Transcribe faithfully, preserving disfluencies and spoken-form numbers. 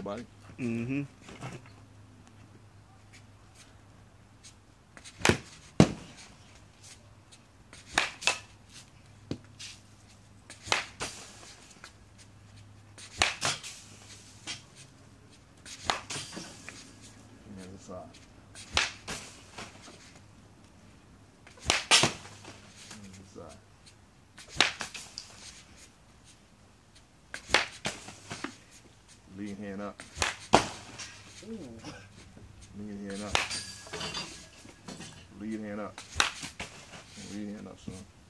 body. Mm-hmm. And the other side. And the other side. Lead hand up. Ooh. Lead hand up. Lead hand up. Lead hand up, son.